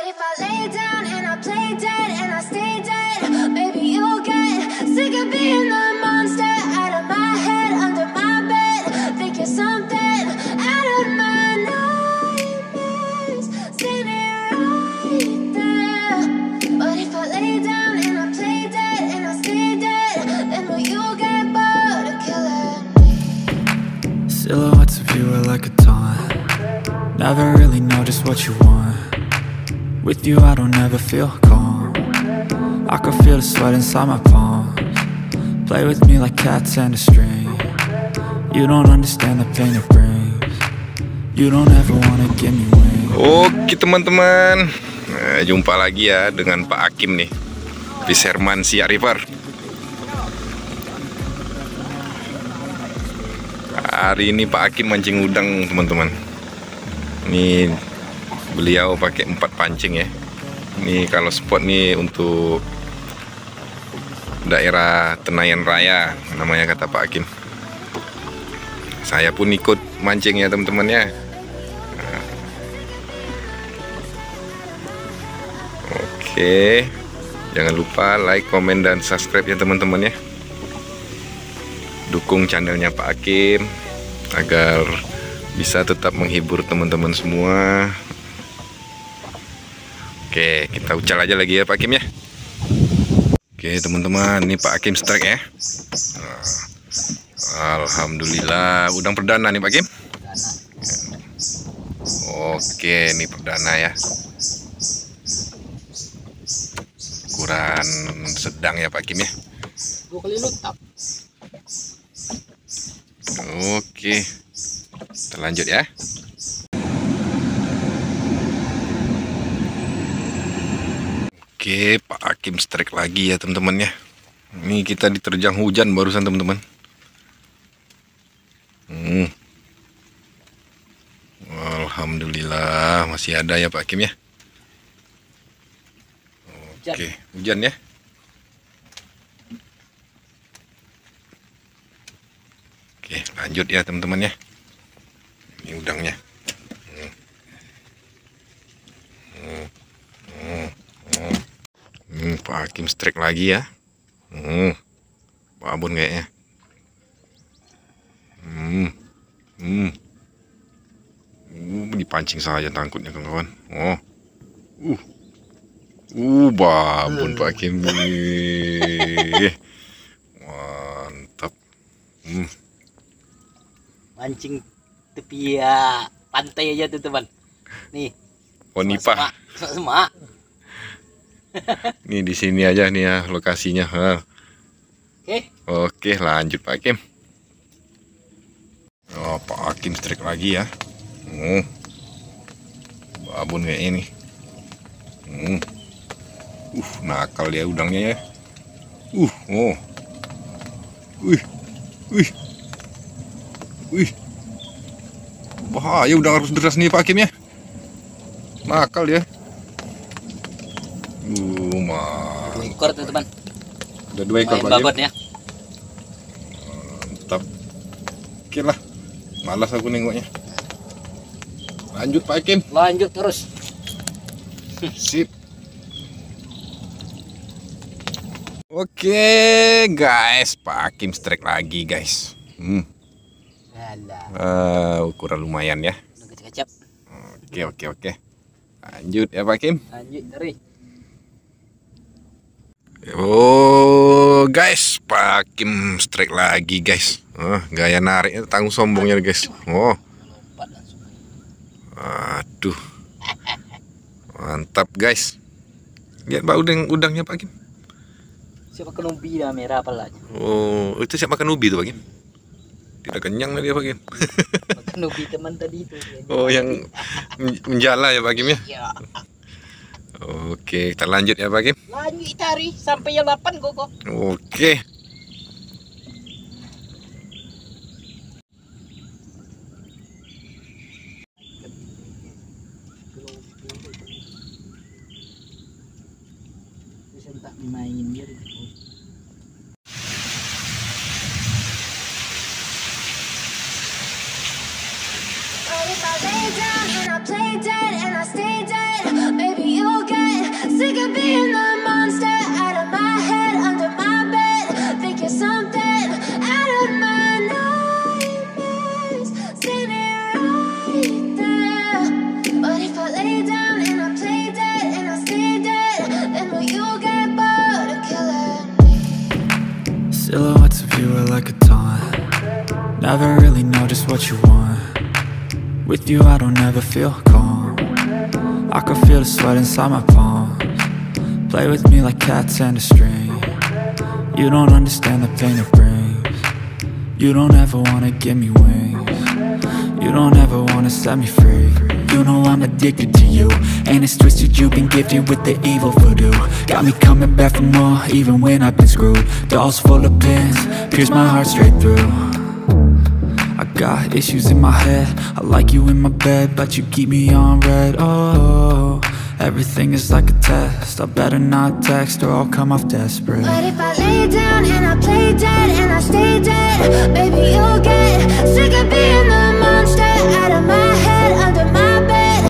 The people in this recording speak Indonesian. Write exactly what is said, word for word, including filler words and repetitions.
if I lay down and I play dead and I stay dead, maybe you'll get sick of being the monster out of my head, under my bed, thinking something out of my nightmares, standing right there. But if I lay down and I play dead and I stay dead, then will you get bored of killing me? Silhouettes of you are like a taunt. Never really know just what you want. With you I don't ever feel calm. I can feel the sweat inside my palms. Play with me like cats and a string. You don't understand the pain it brings. You don't ever wanna give me wings. Oke teman-teman, nah, jumpa lagi ya dengan Pak Hakim nih, Fisherman Siak River. Hari ini Pak Hakim mancing udang teman-teman. Ini beliau pakai empat pancing ya. Ini kalau spot nih untuk daerah Tenayan Raya namanya kata Pak Hakim. Saya pun ikut mancing ya teman-teman ya. Nah. Oke, jangan lupa like, komen, dan subscribe ya teman-teman ya. Dukung channelnya Pak Hakim agar bisa tetap menghibur teman-teman semua. Oke, kita ucal aja lagi ya Pak Hakim ya. Oke teman-teman, ini Pak Hakim strike ya. Alhamdulillah, udang perdana nih Pak Hakim. Oke, ini perdana ya. Ukuran sedang ya Pak Hakim ya. Dua kali lutap. Oke, kita lanjut ya. Oke, Pak Hakim strike lagi ya teman-teman ya. Ini kita diterjang hujan barusan teman-teman. Hmm. Alhamdulillah masih ada ya Pak Hakim ya. Oke, hujan ya. Oke, lanjut ya teman-teman ya. Ini udangnya. Hmm. Hmm. Hmm. Hmm. Hmm, Pak Hakim strike lagi ya. Hmm. Pak Abun kayaknya. Hmm. Hmm. Uh, dipancing saja tangkutnya kawan-kawan. Oh. Uh. Uh, babon Pak Hakim. Mantap. Hmm. Mancing tepi ya pantai aja tuh teman. Nih. Oh nipah. Semak. Nih di sini aja nih ya lokasinya. Ha. Oke. Oke, lanjut Pak Hakim. Oh, Pak Hakim strike lagi ya. Hmm. Babon kayak ini. Hmm. Uh, nakal ya udangnya ya. Uh, oh. Wih. Wih. Wih. Bahaya udang harus deras nih Pak Hakim ya. Nakal ya. Uh, mah. Dua ekor tuh teman. Ada dua ekor Pak Hakim. Ya. Mantap. Oke lah. Malas aku nengoknya. Lanjut Pak Hakim. Lanjut terus. Sip. Oke guys, Pak Hakim strike lagi guys. Hmm. Uh, ukuran lumayan ya. Kecap. Oke oke oke. Lanjut ya Pak Hakim. Lanjut dari. Oh guys, Pak Hakim strike lagi guys. Oh, gaya nariknya tanggung sombongnya guys. Oh. Aduh. Mantap guys. Lihat Pak udang udangnya Pak Hakim. Siapa makan ubi dah merah palanya. Oh, itu siapa makan ubi tuh Pak Hakim? Tidak kenyang lah dia Pak Hakim. Makan ubi teman tadi itu. Oh, yang menjala ya Pak Hakim ya? Iya. Oke, kita lanjut ya Pak Hakim. Lanjut tari sampai yang delapan kok. Oke. Bisa tak main dia. But if I lay down and I play dead and I stay dead, maybe you'll never really know just what you want. With you I don't ever feel calm. I can feel the sweat inside my palms. Play with me like cats and a string. You don't understand the pain it brings. You don't ever wanna give me wings. You don't ever wanna set me free. You know I'm addicted to you, and it's twisted, you've been gifted with the evil voodoo. Got me coming back for more, even when I've been screwed. Dolls full of pins, pierce my heart straight through. I got issues in my head, I like you in my bed, but you keep me on red. Oh, everything is like a test, I better not text or I'll come off desperate. But if I lay down and I play dead,